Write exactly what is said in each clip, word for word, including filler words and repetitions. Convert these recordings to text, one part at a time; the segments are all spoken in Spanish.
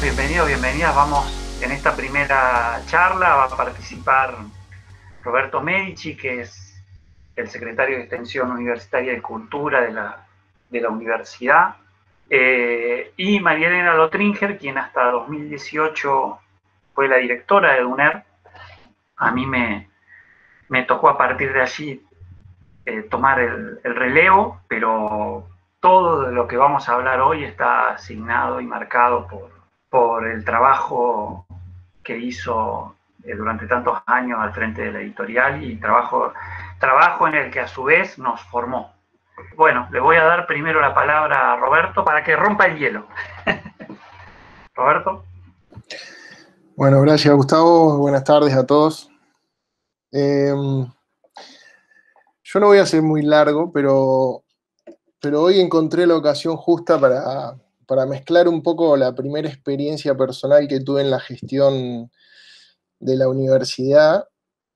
bienvenidos, bienvenidas. Vamos en esta primera charla, va a participar Roberto Medici, que es el secretario de Extensión Universitaria y Cultura de la, de la universidad, eh, y María Elena Lotringer, quien hasta dos mil dieciocho fue la directora de DUNER. A mí me, me tocó a partir de allí eh, tomar el, el relevo, pero todo de lo que vamos a hablar hoy está asignado y marcado por, por el trabajo que hizo eh, durante tantos años al frente de la editorial, y trabajo, trabajo en el que a su vez nos formó. Bueno, le voy a dar primero la palabra a Roberto para que rompa el hielo. Roberto. Bueno, gracias Gustavo, buenas tardes a todos. Eh, yo no voy a ser muy largo, pero, pero hoy encontré la ocasión justa para, para mezclar un poco la primera experiencia personal que tuve en la gestión de la universidad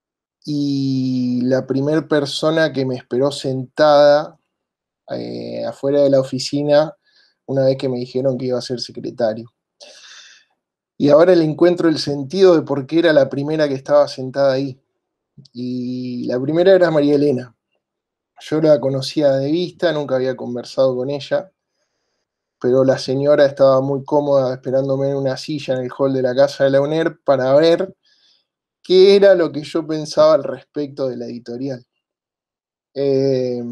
y la primera persona que me esperó sentada eh, afuera de la oficina una vez que me dijeron que iba a ser secretario. Y ahora le encuentro el sentido de por qué era la primera que estaba sentada ahí. Y la primera era María Elena. Yo la conocía de vista, nunca había conversado con ella, pero la señora estaba muy cómoda esperándome en una silla en el hall de la casa de la UNER para ver qué era lo que yo pensaba al respecto de la editorial. Eh,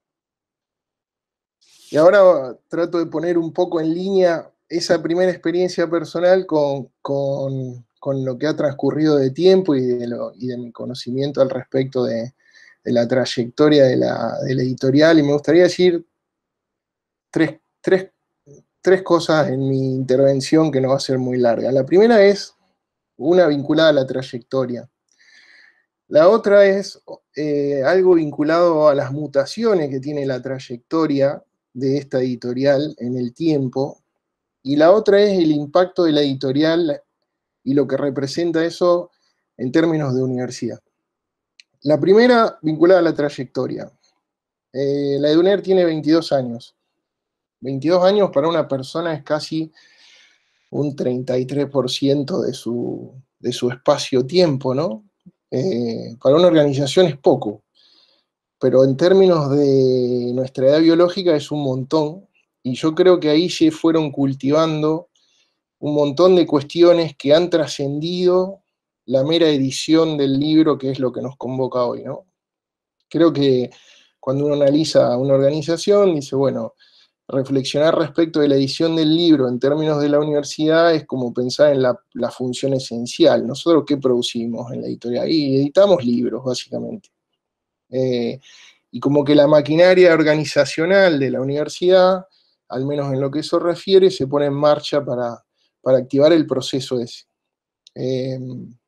y ahora trato de poner un poco en línea esa primera experiencia personal con, con, con lo que ha transcurrido de tiempo y de, lo, y de mi conocimiento al respecto de, de la trayectoria de la, de la editorial, y me gustaría decir tres, tres, tres cosas en mi intervención que no va a ser muy larga. La primera es una vinculada a la trayectoria. La otra es eh, algo vinculado a las mutaciones que tiene la trayectoria de esta editorial en el tiempo, y la otra es el impacto de la editorial y lo que representa eso en términos de universidad. La primera, vinculada a la trayectoria. Eh, la EDUNER tiene veintidós años. veintidós años para una persona es casi un treinta y tres por ciento de su, de su espacio-tiempo, ¿no? Eh, para una organización es poco, pero en términos de nuestra edad biológica es un montón, y yo creo que ahí se fueron cultivando un montón de cuestiones que han trascendido la mera edición del libro, que es lo que nos convoca hoy, ¿no? Creo que cuando uno analiza una organización, dice, bueno, reflexionar respecto de la edición del libro en términos de la universidad es como pensar en la, la función esencial. Nosotros, ¿qué producimos en la editorial? Y editamos libros, básicamente. Eh, y como que la maquinaria organizacional de la universidad, al menos en lo que eso refiere, se pone en marcha para, para activar el proceso ese. Eh,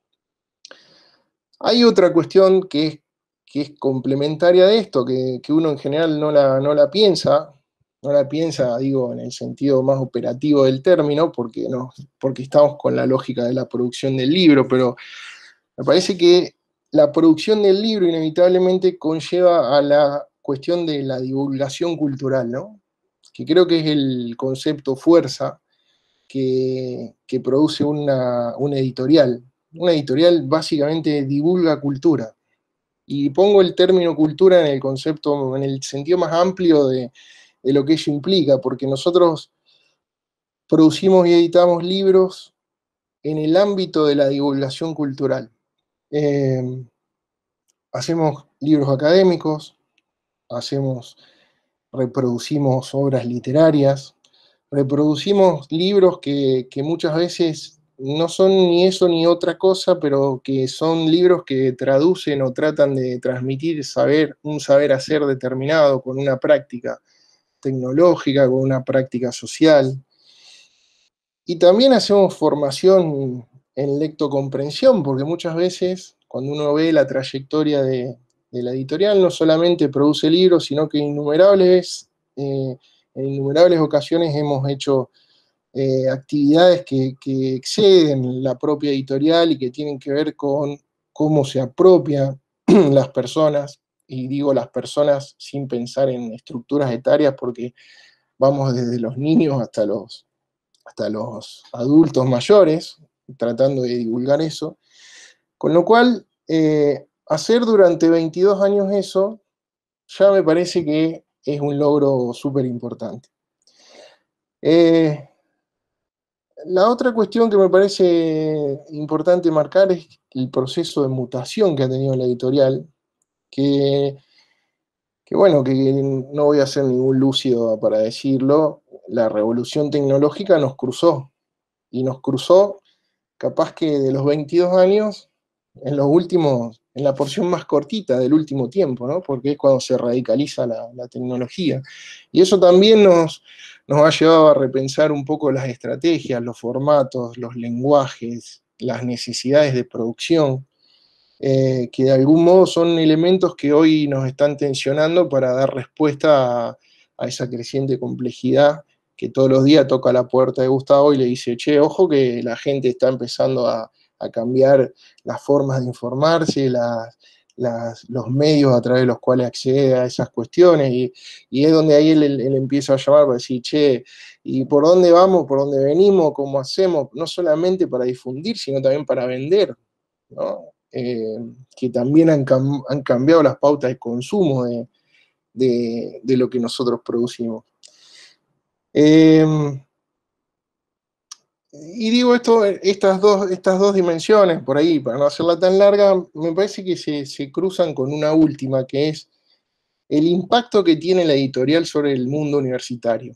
hay otra cuestión que es, que es complementaria de esto, que, que uno en general no la, no la piensa, no la piensa, digo, en el sentido más operativo del término, porque, no, porque estamos con la lógica de la producción del libro, pero me parece que la producción del libro inevitablemente conlleva a la cuestión de la divulgación cultural, ¿no? Que creo que es el concepto fuerza que, que produce una, una editorial. Una editorial básicamente divulga cultura. Y pongo el término cultura en el concepto, en el sentido más amplio de, de lo que ello implica, porque nosotros producimos y editamos libros en el ámbito de la divulgación cultural. Eh, hacemos libros académicos, hacemos, reproducimos obras literarias, reproducimos libros que, que muchas veces no son ni eso ni otra cosa, pero que son libros que traducen o tratan de transmitir saber, un saber hacer determinado con una práctica tecnológica, con una práctica social. Y también hacemos formación en lectocomprensión, porque muchas veces cuando uno ve la trayectoria de, de la editorial, no solamente produce libros, sino que innumerables, eh, en innumerables ocasiones hemos hecho eh, actividades que, que exceden la propia editorial y que tienen que ver con cómo se apropian las personas, y digo las personas sin pensar en estructuras etarias, porque vamos desde los niños hasta los hasta los adultos mayores, tratando de divulgar eso. Con lo cual, eh, hacer durante veintidós años eso, ya me parece que es un logro súper importante. Eh, la otra cuestión que me parece importante marcar es el proceso de mutación que ha tenido la editorial, que, que bueno, que no voy a ser ningún lúcido para decirlo, la revolución tecnológica nos cruzó, y nos cruzó capaz que de los veintidós años, en los últimos, en la porción más cortita del último tiempo, ¿no? Porque es cuando se radicaliza la, la tecnología. Y eso también nos, nos ha llevado a repensar un poco las estrategias, los formatos, los lenguajes, las necesidades de producción, eh, que de algún modo son elementos que hoy nos están tensionando para dar respuesta a, a esa creciente complejidad que todos los días toca la puerta de Gustavo y le dice, che, ojo que la gente está empezando a, a cambiar las formas de informarse, las, las, los medios a través de los cuales accede a esas cuestiones, y, y es donde ahí él, él, él empieza a llamar para decir, che, ¿y por dónde vamos, por dónde venimos, cómo hacemos? No solamente para difundir, sino también para vender, ¿no? Eh, que también han, cam han cambiado las pautas de consumo de, de, de lo que nosotros producimos. Eh, y digo esto, estas dos, estas dos dimensiones, por ahí, para no hacerla tan larga, me parece que se, se cruzan con una última, que es el impacto que tiene la editorial sobre el mundo universitario.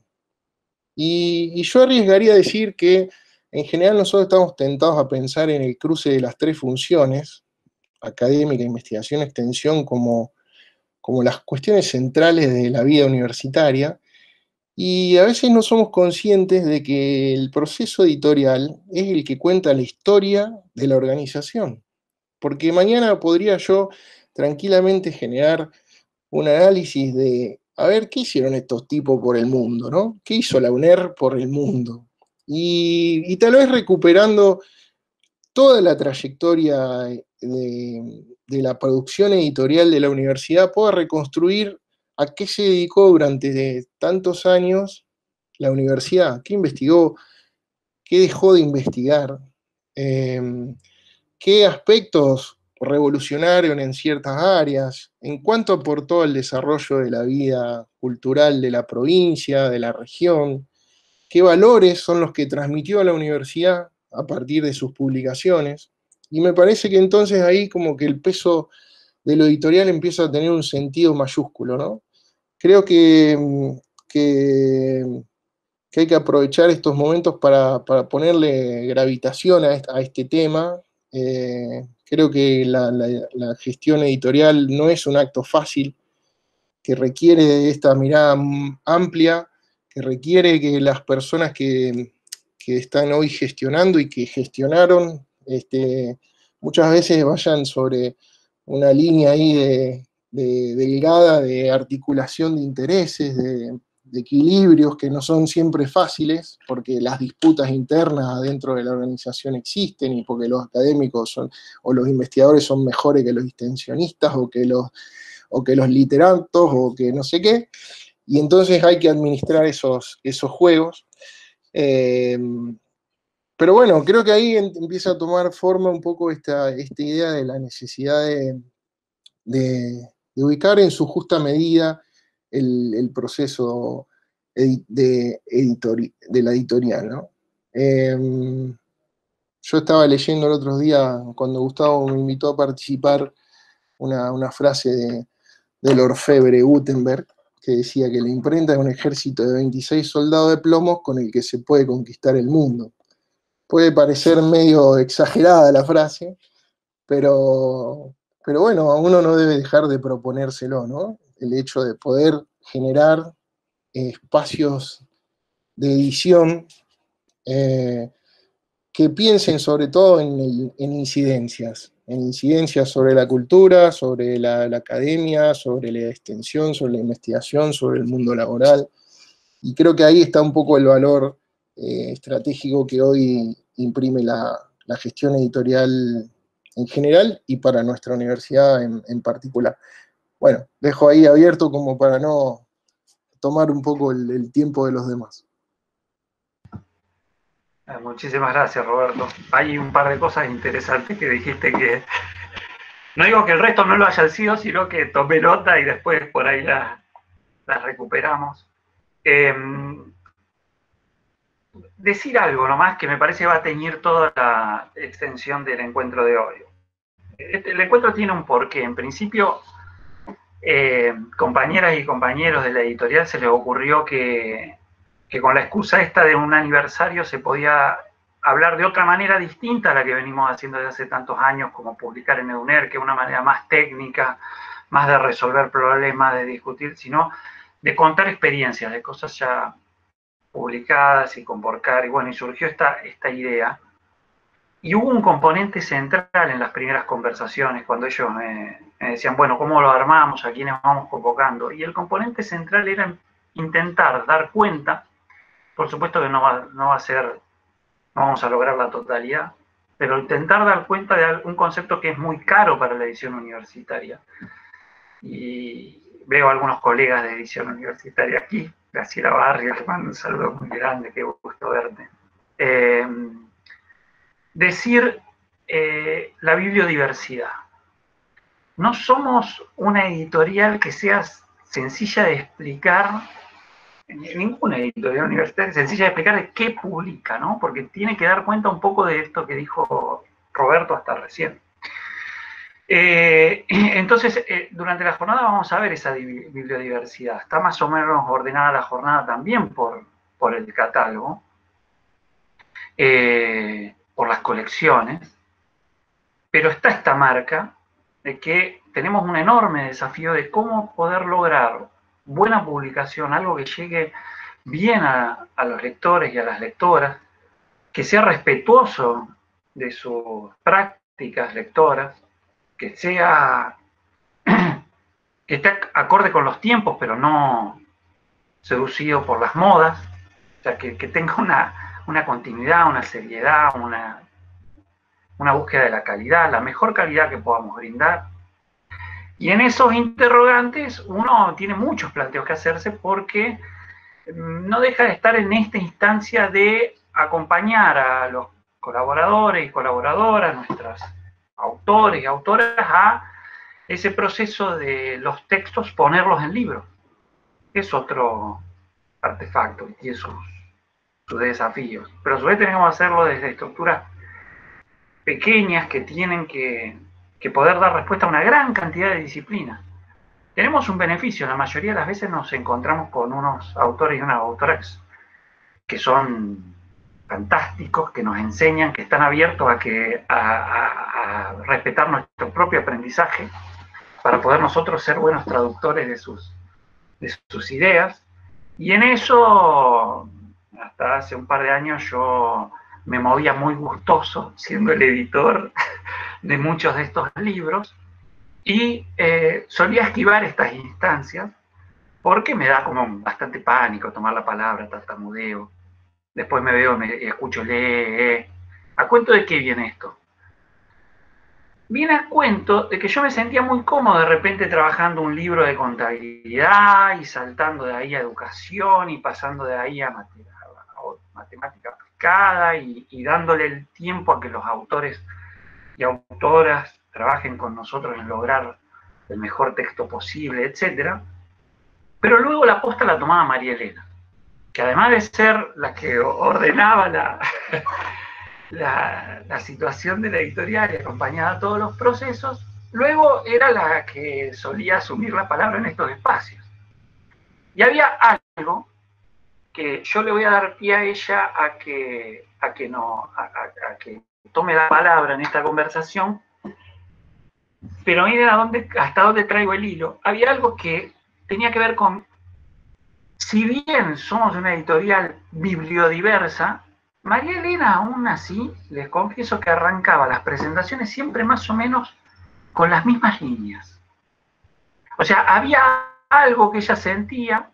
Y, y yo arriesgaría a decir que, en general, nosotros estamos tentados a pensar en el cruce de las tres funciones, académica, investigación, extensión, como, como las cuestiones centrales de la vida universitaria, y a veces no somos conscientes de que el proceso editorial es el que cuenta la historia de la organización. Porque mañana podría yo tranquilamente generar un análisis de, a ver, ¿qué hicieron estos tipos por el mundo, ¿no? ¿Qué hizo la UNER por el mundo? Y, y tal vez recuperando toda la trayectoria de, de la producción editorial de la universidad, pueda reconstruir a qué se dedicó durante tantos años la universidad, qué investigó, qué dejó de investigar, eh, qué aspectos revolucionaron en ciertas áreas, en cuánto aportó al desarrollo de la vida cultural de la provincia, de la región, qué valores son los que transmitió a la universidad a partir de sus publicaciones. Y me parece que entonces ahí como que el peso de lo editorial empieza a tener un sentido mayúsculo, ¿no? Creo que, que, que hay que aprovechar estos momentos para, para ponerle gravitación a, esta, a este tema. Eh, creo que la, la, la gestión editorial no es un acto fácil, que requiere de esta mirada amplia, que requiere que las personas que, que están hoy gestionando y que gestionaron, este, muchas veces vayan sobre una línea ahí de, de delgada de articulación de intereses, de, de equilibrios que no son siempre fáciles, porque las disputas internas dentro de la organización existen y porque los académicos son, o los investigadores son mejores que los extensionistas o que los, o que los literatos o que no sé qué, y entonces hay que administrar esos, esos juegos. Eh, pero bueno, creo que ahí empieza a tomar forma un poco esta, esta idea de la necesidad de, de, de ubicar en su justa medida el, el proceso edi de, editori de la editorial, ¿no? Eh, yo estaba leyendo el otro día, cuando Gustavo me invitó a participar, una, una frase de, del orfebre Gutenberg, que decía que la imprenta es un ejército de veintiséis soldados de plomos con el que se puede conquistar el mundo. Puede parecer medio exagerada la frase, pero, pero bueno, uno no debe dejar de proponérselo, ¿no? El hecho de poder generar eh, espacios de edición eh, que piensen sobre todo en, el, en incidencias, en incidencias sobre la cultura, sobre la, la academia, sobre la extensión, sobre la investigación, sobre el mundo laboral. Y creo que ahí está un poco el valor eh, estratégico que hoy imprime la, la gestión editorial en general y para nuestra universidad en, en particular. Bueno, dejo ahí abierto como para no tomar un poco el, el tiempo de los demás. Muchísimas gracias, Roberto. Hay un par de cosas interesantes que dijiste que no digo que el resto no lo haya sido, sino que tomé nota y después por ahí las la recuperamos. Eh, decir algo nomás que me parece va a teñir toda la extensión del encuentro de hoy. Este, el encuentro tiene un porqué. En principio, eh, compañeras y compañeros de la editorial se les ocurrió que, que con la excusa esta de un aniversario se podía hablar de otra manera distinta a la que venimos haciendo desde hace tantos años, como publicar en EUNER, que es una manera más técnica, más de resolver problemas, de discutir, sino de contar experiencias, de cosas ya publicadas y con Porcar, y bueno, y surgió esta, esta idea. Y hubo un componente central en las primeras conversaciones, cuando ellos me, me decían, bueno, ¿cómo lo armamos? ¿A quiénes vamos convocando? Y el componente central era intentar dar cuenta, por supuesto que no va, no va a ser, no vamos a lograr la totalidad, pero intentar dar cuenta de un concepto que es muy caro para la edición universitaria. Y veo a algunos colegas de edición universitaria aquí, Graciela Barrios, te mando un saludo muy grande, qué gusto verte. Eh, decir eh, la bibliodiversidad. No somos una editorial que sea sencilla de explicar, ninguna editorial universitaria sencilla de explicar de qué publica, ¿no? Porque tiene que dar cuenta un poco de esto que dijo Roberto hasta recién. Eh, entonces, eh, durante la jornada vamos a ver esa bibliodiversidad. Está más o menos ordenada la jornada también por, por el catálogo, eh, por las colecciones, pero está esta marca de que tenemos un enorme desafío de cómo poder lograr buena publicación, algo que llegue bien a, a los lectores y a las lectoras, que sea respetuoso de sus prácticas lectoras, que sea, que esté acorde con los tiempos, pero no seducido por las modas, o sea, que, que tenga una, una continuidad, una seriedad, una, una búsqueda de la calidad, la mejor calidad que podamos brindar. Y en esos interrogantes uno tiene muchos planteos que hacerse porque no deja de estar en esta instancia de acompañar a los colaboradores y colaboradoras, nuestros autores y autoras, a ese proceso de los textos, ponerlos en libros. Es otro artefacto y tiene sus, sus desafíos. Pero a su vez tenemos que hacerlo desde estructuras pequeñas que tienen que, que poder dar respuesta a una gran cantidad de disciplinas. Tenemos un beneficio, la mayoría de las veces nos encontramos con unos autores y unas autoras que son fantásticos, que nos enseñan, que están abiertos a, que, a, a, a respetar nuestro propio aprendizaje para poder nosotros ser buenos traductores de sus, de sus ideas. Y en eso, hasta hace un par de años, yo me movía muy gustoso siendo el editor de muchos de estos libros y eh, solía esquivar estas instancias porque me da como bastante pánico tomar la palabra, tartamudeo. Después me veo, me escucho, lee, eh. ¿A cuento de qué viene esto? Viene a cuento de que yo me sentía muy cómodo de repente trabajando un libro de contabilidad y saltando de ahí a educación y pasando de ahí a matemática aplicada y, y dándole el tiempo a que los autores y autoras trabajen con nosotros en lograr el mejor texto posible, etcétera. Pero luego la posta la tomaba María Elena, que además de ser la que ordenaba la, la, la situación de la editorial y acompañaba todos los procesos, luego era la que solía asumir la palabra en estos espacios. Y había algo que yo le voy a dar pie a ella a que, a que, no, a, a, a que tome la palabra en esta conversación, pero miren a dónde, hasta dónde traigo el hilo. Había algo que tenía que ver con, si bien somos una editorial bibliodiversa, María Elena aún así, les confieso que arrancaba las presentaciones siempre más o menos con las mismas líneas. O sea, había algo que ella sentía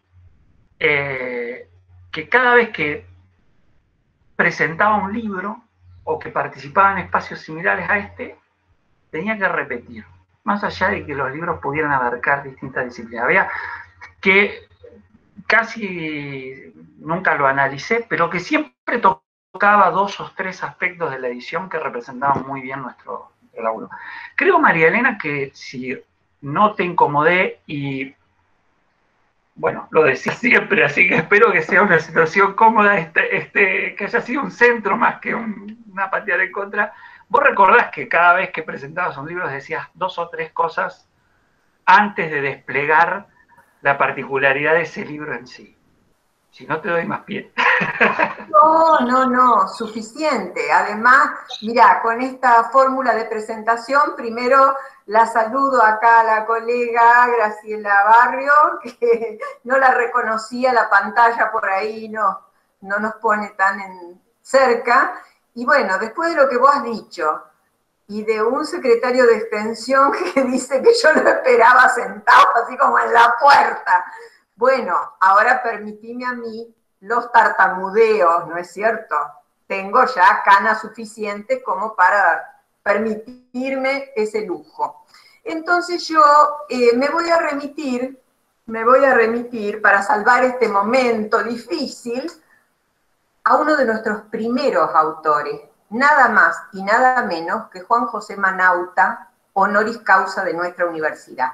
eh, que cada vez que presentaba un libro o que participaba en espacios similares a este, tenía que repetir, más allá de que los libros pudieran abarcar distintas disciplinas. Había que casi nunca lo analicé, pero que siempre tocaba tocaba dos o tres aspectos de la edición que representaban muy bien nuestro laburo. Creo, María Elena, que si no te incomodé y, bueno, lo decía siempre, así que espero que sea una situación cómoda, este, este, que haya sido un centro más que un, una pateada en contra. Vos recordás que cada vez que presentabas un libro decías dos o tres cosas antes de desplegar la particularidad de ese libro en sí. Si no te doy más pie. No, no, no, suficiente. Además, mira, con esta fórmula de presentación, primero la saludo acá a la colega Graciela Barrio, que no la reconocía, la pantalla por ahí no, no nos pone tan en cerca. Y bueno, después de lo que vos has dicho, y de un secretario de extensión que dice que yo lo esperaba sentado así como en la puerta. Bueno, ahora permitime a mí los tartamudeos, ¿no es cierto? Tengo ya cana suficiente como para permitirme ese lujo. Entonces yo eh, me voy a remitir, me voy a remitir para salvar este momento difícil a uno de nuestros primeros autores, nada más y nada menos que Juan José Manauta, honoris causa de nuestra universidad.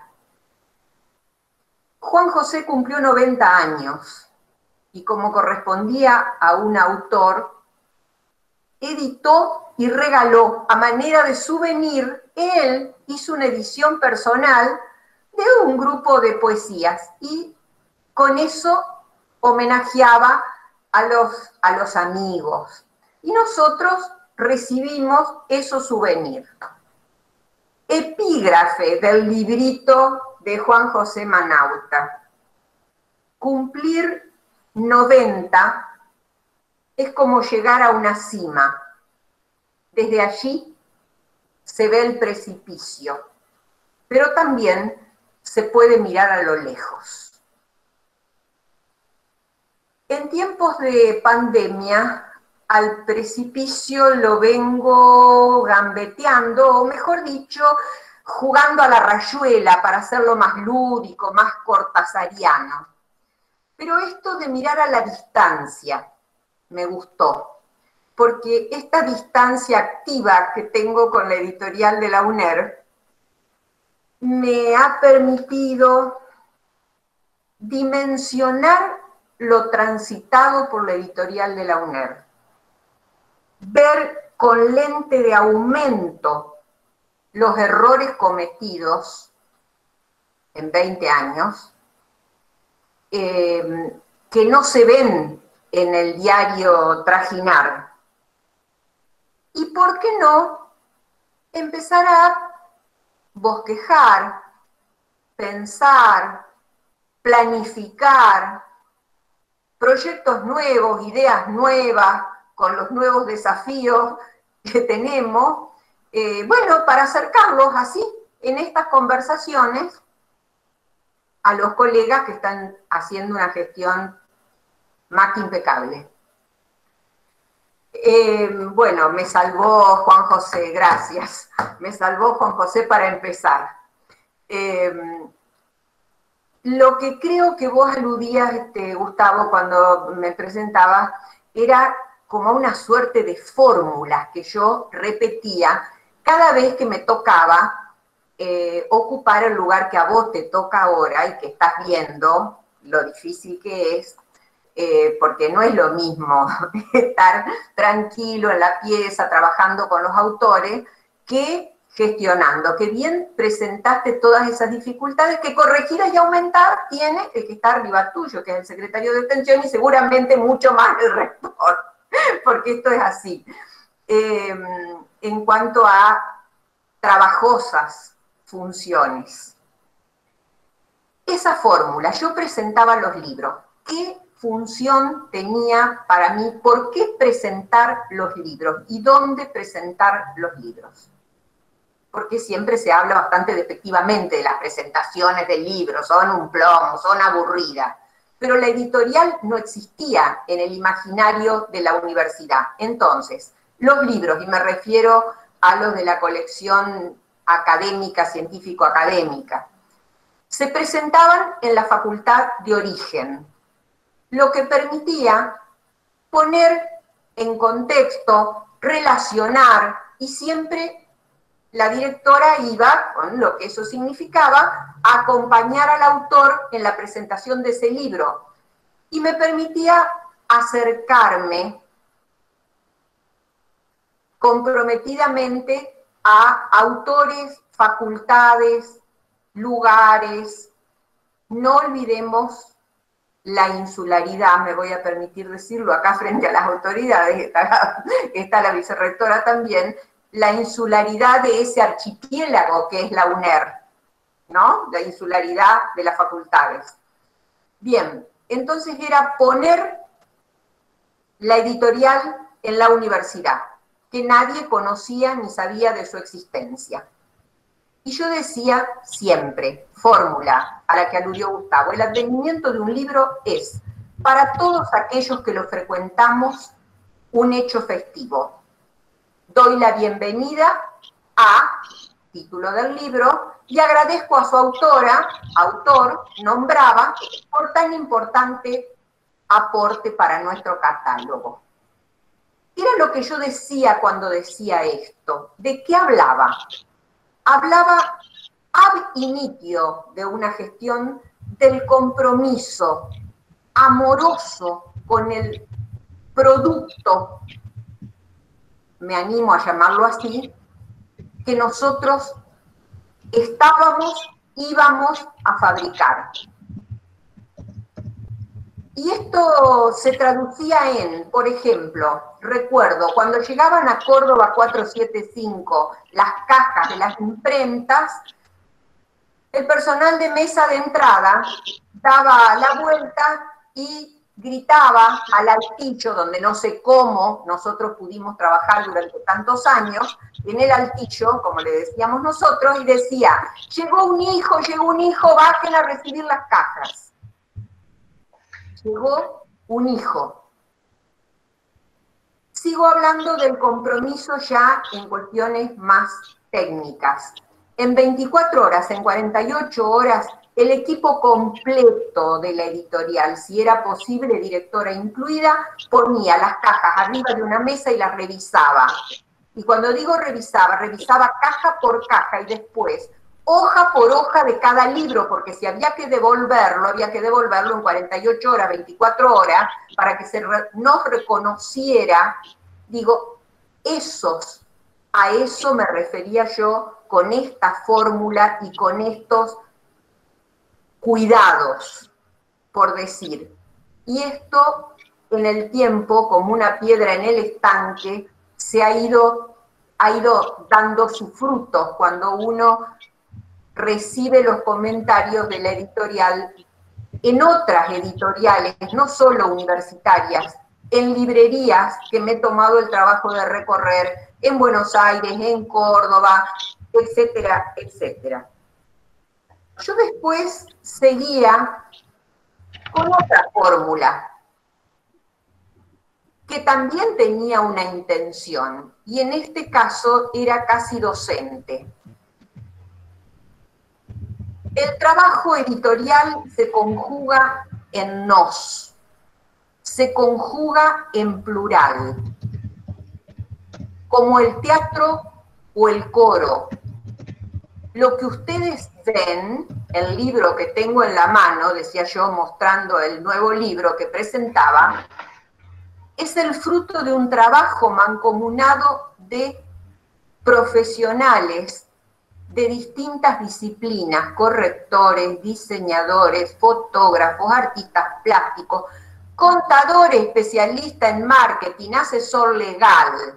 Juan José cumplió noventa años y, como correspondía a un autor, editó y regaló a manera de souvenir, él hizo una edición personal de un grupo de poesías y con eso homenajeaba a los, a los amigos. Y nosotros recibimos esos souvenirs. Epígrafe del librito de Juan José Manauta. Cumplir noventa es como llegar a una cima. Desde allí se ve el precipicio, pero también se puede mirar a lo lejos. En tiempos de pandemia, al precipicio lo vengo gambeteando, o mejor dicho, jugando a la rayuela para hacerlo más lúdico, más cortasariano. Pero esto de mirar a la distancia me gustó, porque esta distancia activa que tengo con la editorial de la UNER me ha permitido dimensionar lo transitado por la editorial de la UNER. Ver con lente de aumento los errores cometidos en veinte años, eh, que no se ven en el diario trajinar. Y por qué no empezar a bosquejar, pensar, planificar proyectos nuevos, ideas nuevas, con los nuevos desafíos que tenemos, eh, bueno, para acercarlos así, en estas conversaciones, a los colegas que están haciendo una gestión más que impecable. Eh, bueno, me salvó Juan José, gracias. Me salvó Juan José para empezar. Eh, lo que creo que vos aludías, este, Gustavo, cuando me presentabas, era como una suerte de fórmulas que yo repetía cada vez que me tocaba eh, ocupar el lugar que a vos te toca ahora y que estás viendo lo difícil que es, eh, porque no es lo mismo estar tranquilo en la pieza trabajando con los autores que gestionando, que bien presentaste todas esas dificultades que corregidas y aumentar tiene el que está arriba tuyo, que es el secretario de extensión y seguramente mucho más el rector, porque esto es así. Eh, en cuanto a trabajosas funciones. Esa fórmula, yo presentaba los libros. ¿Qué función tenía para mí? ¿Por qué presentar los libros? ¿Y dónde presentar los libros? Porque siempre se habla bastante despectivamente de las presentaciones de libros, son un plomo, son aburridas. Pero la editorial no existía en el imaginario de la universidad. Entonces, los libros, y me refiero a los de la colección académica, científico-académica, se presentaban en la facultad de origen, lo que permitía poner en contexto, relacionar, y siempre la directora iba, con lo que eso significaba, a acompañar al autor en la presentación de ese libro. Y me permitía acercarme comprometidamente a autores, facultades, lugares. No olvidemos la insularidad, me voy a permitir decirlo acá frente a las autoridades, está, está la vicerrectora también, la insularidad de ese archipiélago que es la UNER, ¿no? La insularidad de las facultades. Bien, entonces era poner la editorial en la universidad, que nadie conocía ni sabía de su existencia. Y yo decía siempre, fórmula a la que aludió Gustavo, el advenimiento de un libro es, para todos aquellos que lo frecuentamos, un hecho festivo. Doy la bienvenida a, título del libro, y agradezco a su autora, autor, nombraba, por tan importante aporte para nuestro catálogo. Era lo que yo decía cuando decía esto. ¿De qué hablaba? Hablaba ab initio de una gestión del compromiso amoroso con el producto, me animo a llamarlo así, que nosotros estábamos, íbamos a fabricar. Y esto se traducía en, por ejemplo, recuerdo, cuando llegaban a Córdoba cuatrocientos setenta y cinco las cajas de las imprentas, el personal de mesa de entrada daba la vuelta y gritaba al altillo, donde no sé cómo nosotros pudimos trabajar durante tantos años, en el altillo, como le decíamos nosotros, y decía, llegó un hijo, llegó un hijo, bajen a recibir las cajas. Llegó un hijo. Sigo hablando del compromiso ya en cuestiones más técnicas. En veinticuatro horas, en cuarenta y ocho horas, el equipo completo de la editorial, si era posible, directora incluida, ponía las cajas arriba de una mesa y las revisaba. Y cuando digo revisaba, revisaba caja por caja y después hoja por hoja de cada libro, porque si había que devolverlo, había que devolverlo en cuarenta y ocho horas, veinticuatro horas, para que se re, nos reconociera. Digo, esos, a eso me refería yo con esta fórmula y con estos cuidados, por decir. Y esto, en el tiempo, como una piedra en el estanque, se ha ido, ha ido dando sus frutos cuando uno recibe los comentarios de la editorial en otras editoriales, no solo universitarias, en librerías que me he tomado el trabajo de recorrer en Buenos Aires, en Córdoba, etcétera, etcétera. Yo después seguía con otra fórmula que también tenía una intención, y en este caso era casi docente. El trabajo editorial se conjuga en nos, se conjuga en plural, como el teatro o el coro. Lo que ustedes ven, el libro que tengo en la mano, decía yo mostrando el nuevo libro que presentaba, es el fruto de un trabajo mancomunado de profesionales de distintas disciplinas, correctores, diseñadores, fotógrafos, artistas plásticos, contador especialista en marketing, asesor legal.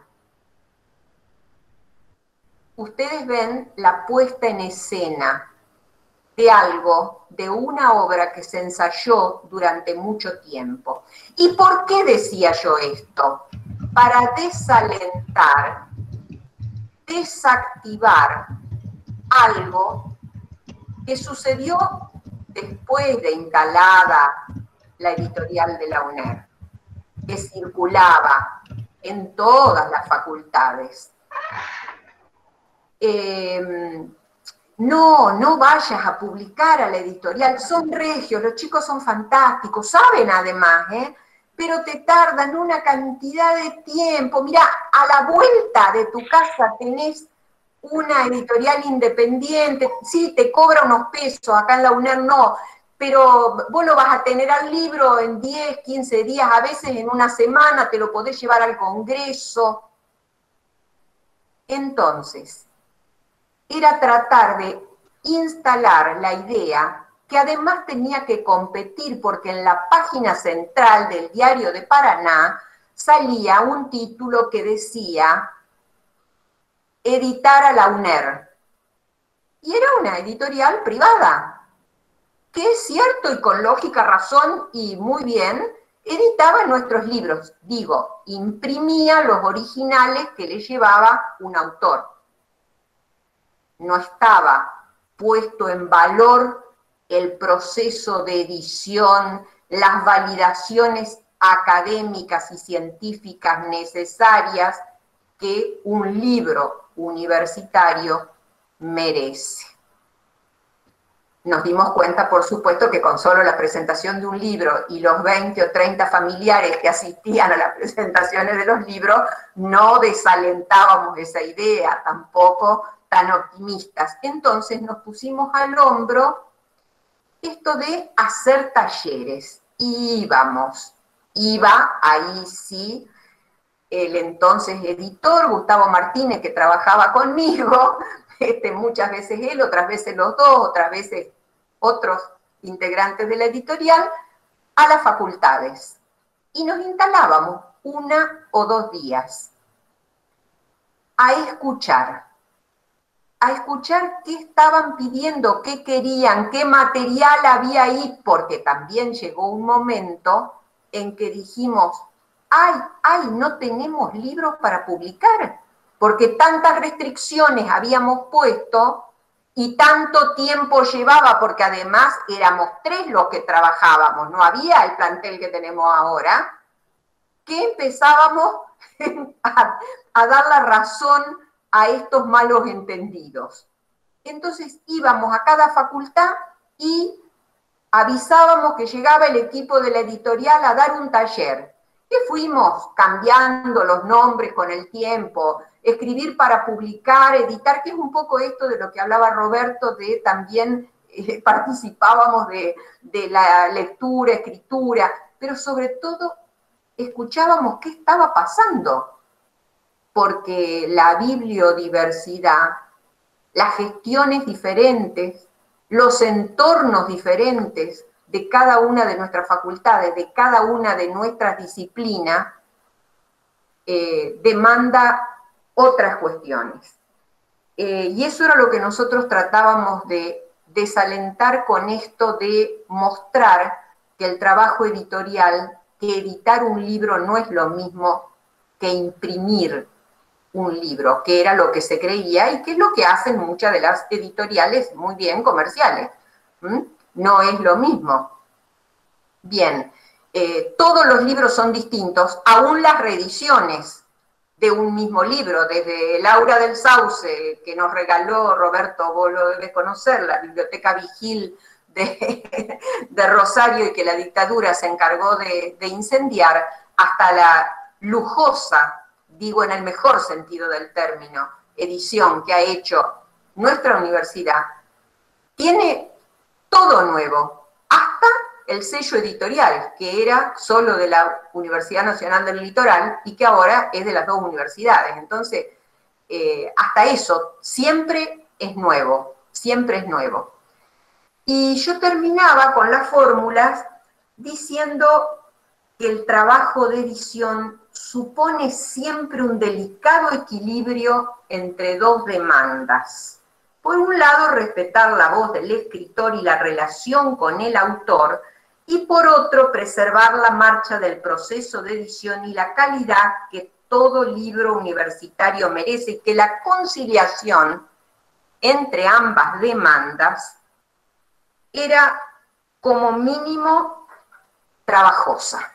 Ustedes ven la puesta en escena de algo, de una obra que se ensayó durante mucho tiempo. ¿Y por qué decía yo esto? Para desalentar, desactivar algo que sucedió después de instalada la editorial de la UNER, que circulaba en todas las facultades. Eh, no, no vayas a publicar a la editorial, son regios, los chicos son fantásticos, saben además, ¿eh? pero te tardan una cantidad de tiempo. Mirá, a la vuelta de tu casa tenés una editorial independiente, sí, te cobra unos pesos, acá en la UNER no, pero vos lo vas a tener al libro en diez, quince días, a veces en una semana, te lo podés llevar al congreso. Entonces, era tratar de instalar la idea que además tenía que competir, porque en la página central del Diario de Paraná salía un título que decía editar a la UNER. Y era una editorial privada, que es cierto y con lógica razón y muy bien, editaba nuestros libros. Digo, imprimía los originales que le llevaba un autor. No estaba puesto en valor el proceso de edición, las validaciones académicas y científicas necesarias que un libro universitario merece. Nos dimos cuenta, por supuesto, que con solo la presentación de un libro y los veinte o treinta familiares que asistían a las presentaciones de los libros, no desalentábamos esa idea, tampoco tan optimistas. Entonces nos pusimos al hombro esto de hacer talleres. Y íbamos, iba ahí sí, el entonces editor, Gustavo Martínez, que trabajaba conmigo, este, muchas veces él, otras veces los dos, otras veces otros integrantes de la editorial, a las facultades. Y nos instalábamos una o dos días a escuchar, a escuchar qué estaban pidiendo, qué querían, qué material había ahí, porque también llegó un momento en que dijimos, ay, ay, no tenemos libros para publicar, porque tantas restricciones habíamos puesto y tanto tiempo llevaba, porque además éramos tres los que trabajábamos, no había el plantel que tenemos ahora, que empezábamos a, a dar la razón a estos malos entendidos. Entonces íbamos a cada facultad y avisábamos que llegaba el equipo de la editorial a dar un taller, que fuimos cambiando los nombres con el tiempo, escribir para publicar, editar, que es un poco esto de lo que hablaba Roberto, de también eh, participábamos de, de la lectura, escritura, pero sobre todo escuchábamos qué estaba pasando, porque la bibliodiversidad, las gestiones diferentes, los entornos diferentes de cada una de nuestras facultades, de cada una de nuestras disciplinas, eh, demanda otras cuestiones. Eh, y eso era lo que nosotros tratábamos de desalentar con esto de mostrar que el trabajo editorial, que editar un libro no es lo mismo que imprimir un libro, que era lo que se creía y que es lo que hacen muchas de las editoriales muy bien comerciales. ¿Mm? No es lo mismo. Bien, eh, todos los libros son distintos, aún las reediciones de un mismo libro, desde Laura del Sauce, que nos regaló, Roberto, vos lo debes conocer, la Biblioteca Vigil de, de Rosario y que la dictadura se encargó de, de incendiar, hasta la lujosa, digo en el mejor sentido del término, edición que ha hecho nuestra universidad, tiene todo nuevo, hasta el sello editorial, que era solo de la Universidad Nacional del Litoral y que ahora es de las dos universidades. Entonces, eh, hasta eso, siempre es nuevo, siempre es nuevo. Y yo terminaba con las fórmulas diciendo que el trabajo de edición supone siempre un delicado equilibrio entre dos demandas. Por un lado, respetar la voz del escritor y la relación con el autor, y por otro, preservar la marcha del proceso de edición y la calidad que todo libro universitario merece, y que la conciliación entre ambas demandas era como mínimo trabajosa.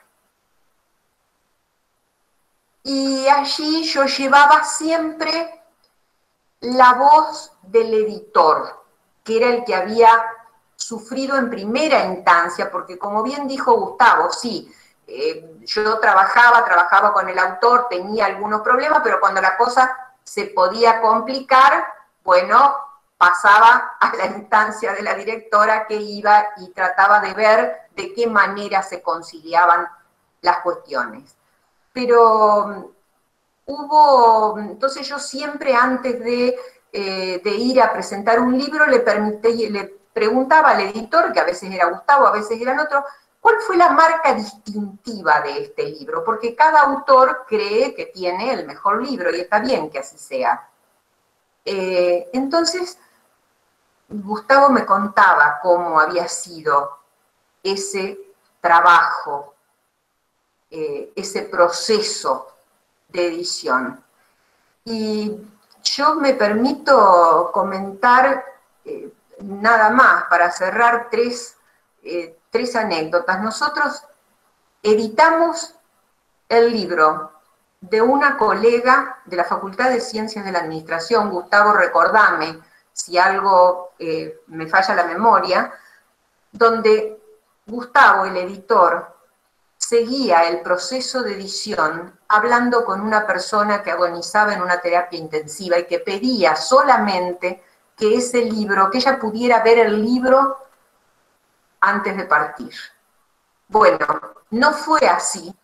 Y allí yo llevaba siempre la voz del editor, que era el que había sufrido en primera instancia, porque como bien dijo Gustavo, sí, eh, yo trabajaba, trabajaba con el autor, tenía algunos problemas, pero cuando la cosa se podía complicar, bueno, pasaba a la instancia de la directora que iba y trataba de ver de qué manera se conciliaban las cuestiones. Pero hubo, entonces yo siempre antes de, eh, de ir a presentar un libro le, permití, le preguntaba al editor, que a veces era Gustavo, a veces eran otros, ¿cuál fue la marca distintiva de este libro? Porque cada autor cree que tiene el mejor libro y está bien que así sea. Eh, entonces, Gustavo me contaba cómo había sido ese trabajo, eh, ese proceso de edición. Y yo me permito comentar eh, nada más para cerrar tres, eh, tres anécdotas. Nosotros editamos el libro de una colega de la Facultad de Ciencias de la Administración, Gustavo, recordame si algo eh, me falla la memoria, donde Gustavo, el editor, seguía el proceso de edición hablando con una persona que agonizaba en una terapia intensiva y que pedía solamente que ese libro, que ella pudiera ver el libro antes de partir. Bueno, no fue así,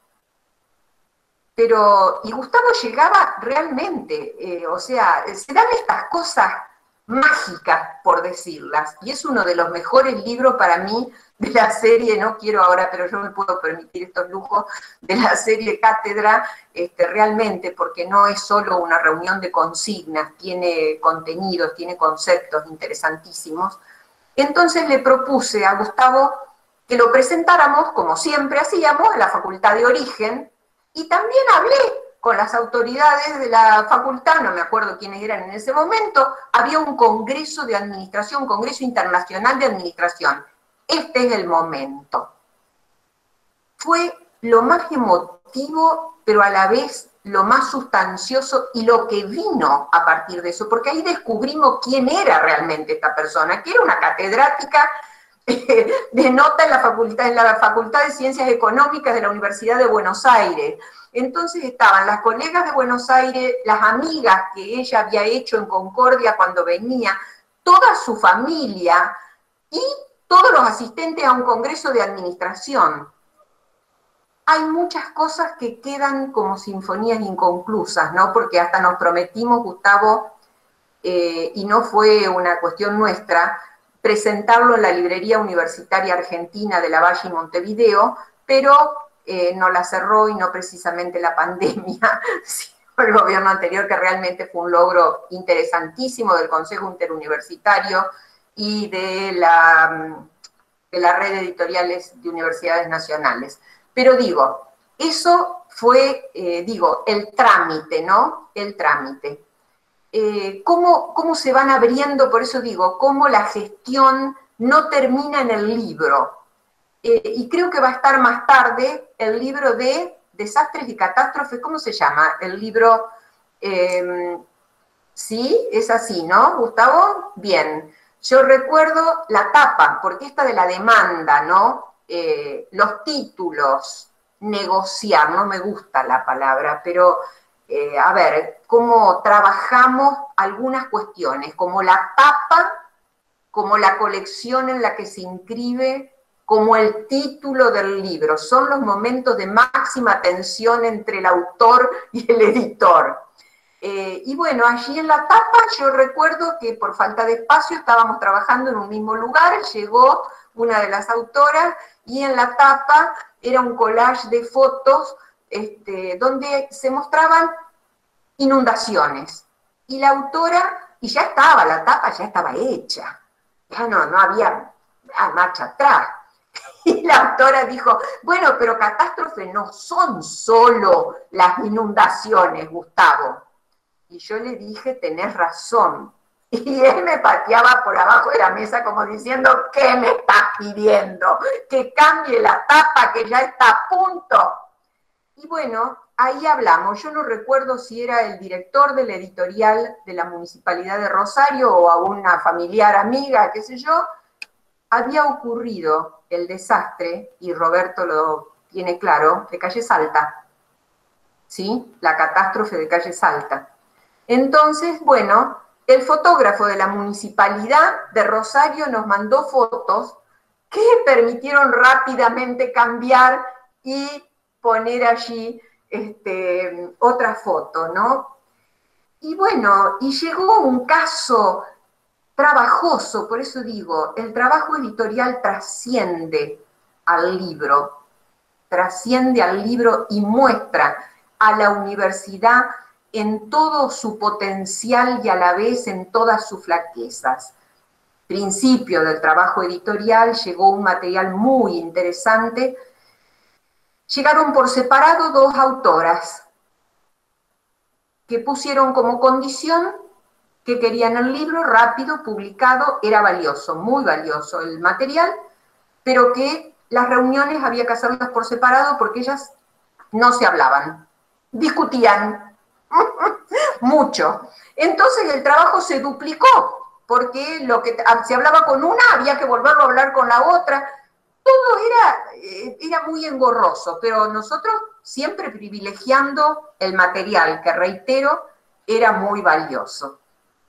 pero, y Gustavo llegaba realmente, eh, o sea, se dan estas cosas mágicas, por decirlas, y es uno de los mejores libros para mí de la serie, no quiero ahora, pero yo me puedo permitir estos lujos, de la serie Cátedra, este, realmente, porque no es solo una reunión de consignas, tiene contenidos, tiene conceptos interesantísimos. Entonces le propuse a Gustavo que lo presentáramos, como siempre hacíamos, en la Facultad de Origen, y también hablé con las autoridades de la facultad, no me acuerdo quiénes eran en ese momento, había un congreso de administración, un congreso internacional de administración. Este es el momento. Fue lo más emotivo, pero a la vez lo más sustancioso y lo que vino a partir de eso, porque ahí descubrimos quién era realmente esta persona, que era una catedrática eh, de nota en la, facultad, en la Facultad de Ciencias Económicas de la Universidad de Buenos Aires. Entonces estaban las colegas de Buenos Aires, las amigas que ella había hecho en Concordia cuando venía, toda su familia y todos los asistentes a un congreso de administración. Hay muchas cosas que quedan como sinfonías inconclusas, ¿no? Porque hasta nos prometimos, Gustavo, eh, y no fue una cuestión nuestra, presentarlo en la Librería Universitaria Argentina de Lavalle y Montevideo, pero eh, no la cerró y no precisamente la pandemia, sino el gobierno anterior, que realmente fue un logro interesantísimo del Consejo Interuniversitario y de la, de la red de editoriales de universidades nacionales. Pero digo, eso fue, eh, digo, el trámite, ¿no? El trámite. Eh, ¿cómo, ¿Cómo se van abriendo? Por eso digo, cómo la gestión no termina en el libro. Eh, y creo que va a estar más tarde el libro de Desastres y Catástrofes, ¿cómo se llama? El libro, eh, sí, es así, ¿no, Gustavo? Bien. Yo recuerdo la tapa, porque esta de la demanda, ¿no? Eh, los títulos, negociar, no me gusta la palabra, pero eh, a ver, cómo trabajamos algunas cuestiones, como la tapa, como la colección en la que se inscribe, como el título del libro. Son los momentos de máxima tensión entre el autor y el editor. Eh, y bueno, allí en la tapa yo recuerdo que por falta de espacio estábamos trabajando en un mismo lugar, llegó una de las autoras y en la tapa era un collage de fotos este, donde se mostraban inundaciones. Y la autora, y ya estaba, la tapa ya estaba hecha, ya no, no había ah, marcha atrás. Y la autora dijo, bueno, pero catástrofes no son solo las inundaciones, Gustavo. Y yo le dije, tenés razón. Y él me pateaba por abajo de la mesa como diciendo, ¿qué me estás pidiendo? Que cambie la tapa, que ya está a punto. Y bueno, ahí hablamos. Yo no recuerdo si era el director de la editorial de la Municipalidad de Rosario o a una familiar amiga, qué sé yo. Había ocurrido el desastre, y Roberto lo tiene claro, de Calle Salta, ¿sí? La catástrofe de Calle Salta. Entonces, bueno, el fotógrafo de la Municipalidad de Rosario nos mandó fotos que permitieron rápidamente cambiar y poner allí este, otra foto, ¿no? Y bueno, y llegó un caso trabajoso, por eso digo, el trabajo editorial trasciende al libro, trasciende al libro y muestra a la universidad en todo su potencial y a la vez en todas sus flaquezas. Principio del trabajo editorial, llegó un material muy interesante. Llegaron por separado dos autoras que pusieron como condición que querían el libro rápido, publicado, era valioso, muy valioso el material, pero que las reuniones había que hacerlas por separado porque ellas no se hablaban, discutían mucho. Entonces el trabajo se duplicó, porque lo que se hablaba con una había que volverlo a hablar con la otra. Todo era, era muy engorroso, pero nosotros siempre privilegiando el material, que reitero, era muy valioso.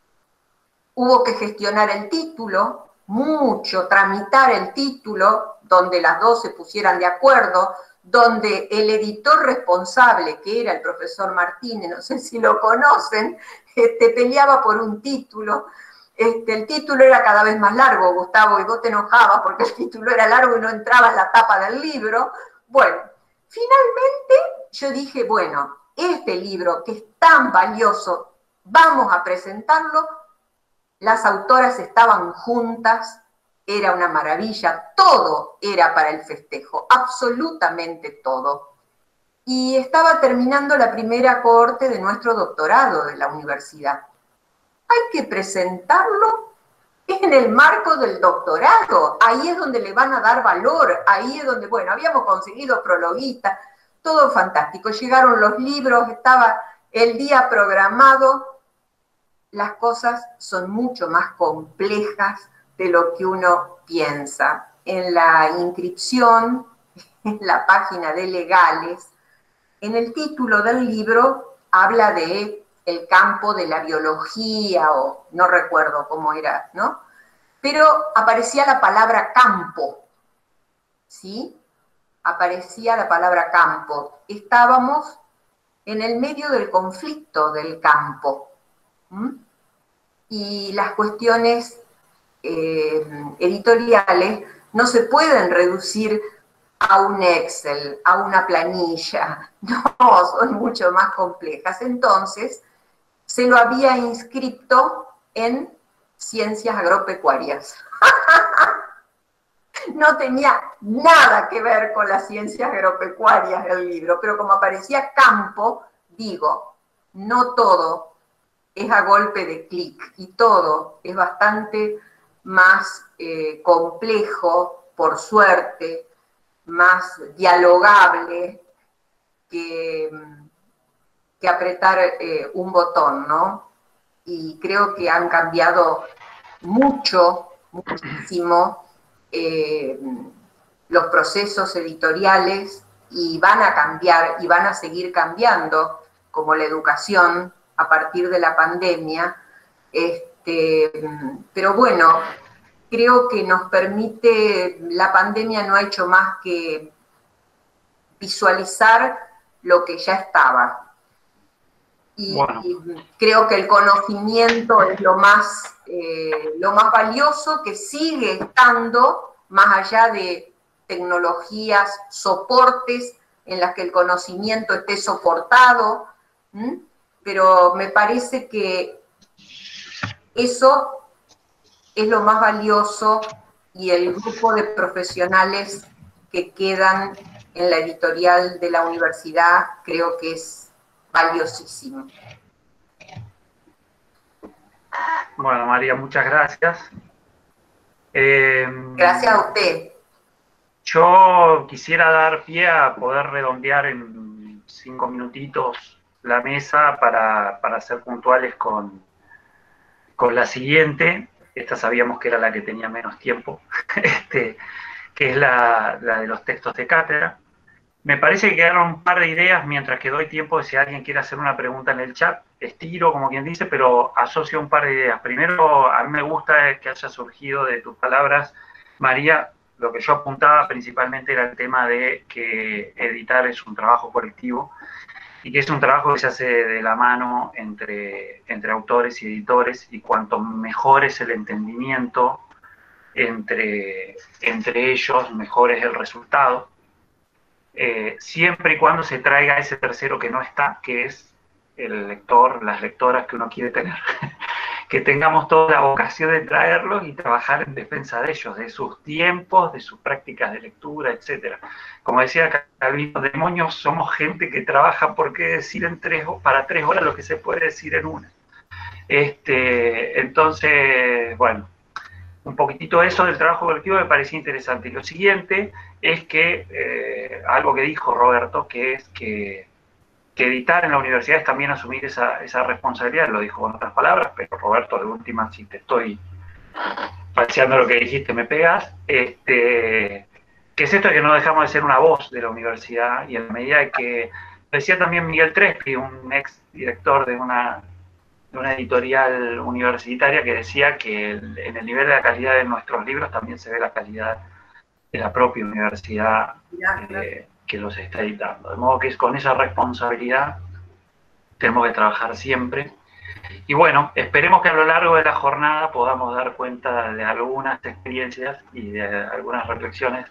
Hubo que gestionar el título, mucho, tramitar el título, donde las dos se pusieran de acuerdo, donde el editor responsable, que era el profesor Martínez, no sé si lo conocen, este, peleaba por un título. Este, el título era cada vez más largo, Gustavo, y vos te enojabas porque el título era largo y no entraba en la tapa del libro. Bueno, finalmente yo dije, bueno, este libro que es tan valioso, vamos a presentarlo. Las autoras estaban juntas, era una maravilla, todo era para el festejo, absolutamente todo. Y estaba terminando la primera cohorte de nuestro doctorado de la universidad. Hay que presentarlo en el marco del doctorado, ahí es donde le van a dar valor, ahí es donde, bueno, habíamos conseguido prologuistas, todo fantástico, llegaron los libros, estaba el día programado. Las cosas son mucho más complejas de lo que uno piensa. En la inscripción, en la página de legales, en el título del libro habla de el campo de la biología, o no recuerdo cómo era, ¿no? Pero aparecía la palabra campo, ¿sí? Aparecía la palabra campo. Estábamos en el medio del conflicto del campo. ¿Mm? Y las cuestiones eh, editoriales no se pueden reducir a un Excel, a una planilla, no, son mucho más complejas. Entonces, se lo había inscrito en ciencias agropecuarias. No tenía nada que ver con las ciencias agropecuarias del libro, pero como aparecía campo, digo, no todo es a golpe de clic y todo es bastante más eh, complejo, por suerte, más dialogable que, que apretar eh, un botón, ¿no? Y creo que han cambiado mucho, muchísimo eh, los procesos editoriales y van a cambiar y van a seguir cambiando, como la educación a partir de la pandemia, este, pero bueno, creo que nos permite, la pandemia no ha hecho más que visualizar lo que ya estaba. Y, bueno. y creo que el conocimiento es lo más, eh, lo más valioso, que sigue estando, más allá de tecnologías, soportes en las que el conocimiento esté soportado, ¿m? Pero me parece que eso es lo más valioso y el grupo de profesionales que quedan en la editorial de la universidad creo que es valiosísimo. Bueno, María, muchas gracias. Eh, gracias a usted. Yo quisiera dar pie a poder redondear en cinco minutitos la mesa para, para ser puntuales con, con la siguiente. Esta sabíamos que era la que tenía menos tiempo, este, que es la, la de los textos de cátedra. Me parece que quedaron un par de ideas mientras que doy tiempo de si alguien quiere hacer una pregunta en el chat. Estiro, como quien dice, pero asocio un par de ideas. Primero, a mí me gusta que haya surgido de tus palabras, María, lo que yo apuntaba principalmente era el tema de que editar es un trabajo colectivo y que es un trabajo que se hace de la mano entre, entre autores y editores, y cuanto mejor es el entendimiento entre, entre ellos, mejor es el resultado. Eh, siempre y cuando se traiga ese tercero que no está, que es el lector, las lectoras que uno quiere tener. Que tengamos toda la vocación de traerlos y trabajar en defensa de ellos, de sus tiempos, de sus prácticas de lectura, etcétera. Como decía Calvino, demonios, somos gente que trabaja por qué decir en tres, para tres horas lo que se puede decir en una. Este, entonces, bueno, un poquitito eso del trabajo colectivo me parecía interesante. Y lo siguiente es que, eh, algo que dijo Roberto, que es que, que editar en la universidad es también asumir esa, esa responsabilidad, lo dijo con otras palabras, pero Roberto, de última, si te estoy falseando lo que dijiste, me pegas, este, que es esto de que no dejamos de ser una voz de la universidad, y en la medida de que, decía también Miguel Trespi, un ex director de una de una editorial universitaria, que decía que el, en el nivel de la calidad de nuestros libros también se ve la calidad de la propia universidad eh, que los está editando. De modo que es con esa responsabilidad tenemos que trabajar siempre. Y bueno, esperemos que a lo largo de la jornada podamos dar cuenta de algunas experiencias y de algunas reflexiones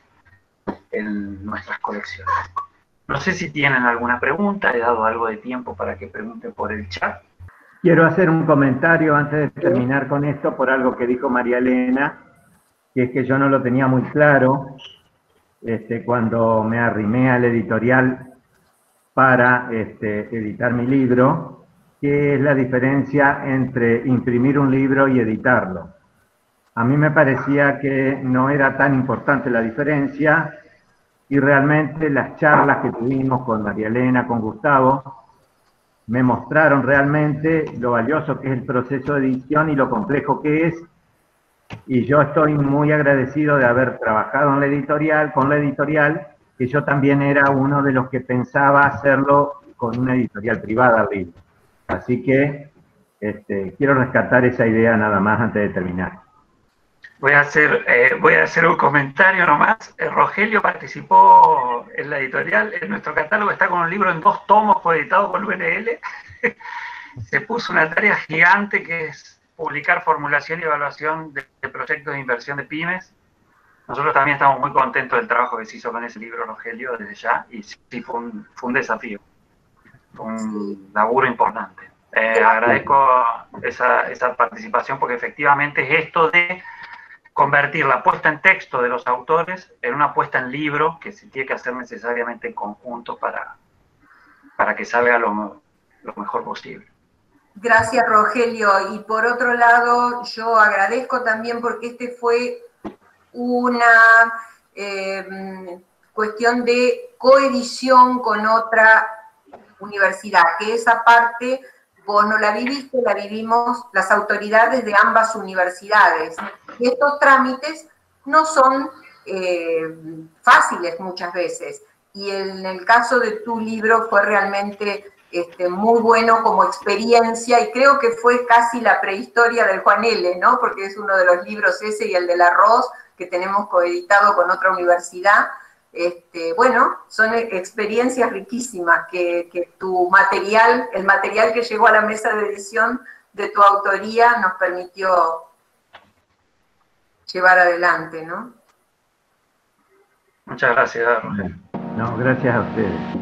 en nuestras colecciones. No sé si tienen alguna pregunta, he dado algo de tiempo para que pregunten por el chat. Quiero hacer un comentario antes de terminar con esto por algo que dijo María Elena, que es que yo no lo tenía muy claro este, cuando me arrimé al editorial para este, editar mi libro, que es la diferencia entre imprimir un libro y editarlo. A mí me parecía que no era tan importante la diferencia, y realmente las charlas que tuvimos con María Elena, con Gustavo, me mostraron realmente lo valioso que es el proceso de edición y lo complejo que es, y yo estoy muy agradecido de haber trabajado en la editorial, con la editorial, que yo también era uno de los que pensaba hacerlo con una editorial privada al libro. Así que este, quiero rescatar esa idea nada más antes de terminar. Voy a hacer, eh, voy a hacer un comentario nomás. Eh, Rogelio participó en la editorial, en nuestro catálogo está con un libro en dos tomos coeditado por U N L. Se puso una tarea gigante que es publicar formulación y evaluación de, de proyectos de inversión de pymes. Nosotros también estamos muy contentos del trabajo que se hizo con ese libro, Rogelio, desde ya, y sí, fue un, fue un desafío, fue un laburo importante. Eh, agradezco esa, esa participación, porque efectivamente es esto de convertir la puesta en texto de los autores en una puesta en libro que se tiene que hacer necesariamente en conjunto para, para que salga lo, lo mejor posible. Gracias, Rogelio. Y por otro lado, yo agradezco también porque este fue una eh, cuestión de coedición con otra universidad, que esa parte vos no la viviste, la vivimos las autoridades de ambas universidades. Y estos trámites no son eh, fáciles muchas veces. Y en el caso de tu libro fue realmente este, muy bueno como experiencia, y creo que fue casi la prehistoria del Juan L., ¿no? Porque es uno de los libros ese y el del arroz que tenemos coeditado con otra universidad. Este, bueno, son experiencias riquísimas que, que tu material, el material que llegó a la mesa de edición de tu autoría nos permitió llevar adelante, ¿no? Muchas gracias, Rogelio. No, gracias a ustedes.